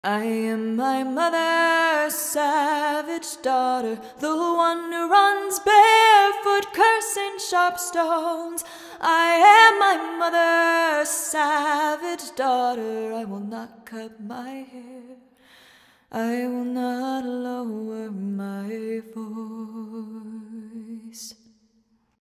I am my mother's savage daughter, the one who runs barefoot, cursing sharp stones. I am my mother's savage daughter. I will not cut my hair, I will not lower